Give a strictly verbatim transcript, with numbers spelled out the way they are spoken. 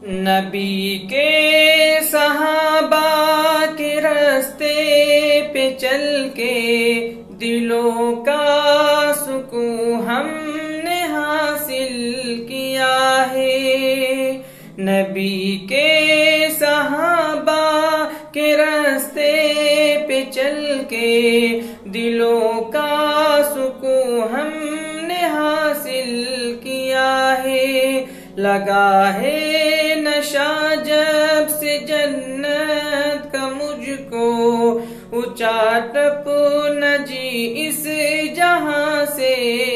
नबी के सहाबा के रास्ते पे चल के दिलों का सुकून हमने हासिल किया है। नबी के सहाबा के रास्ते पे चल के दिलों का सुकून हमने हासिल किया है। लगा है नशा जब से जन्नत का मुझको, ऊंचा टप न जी इस जहां से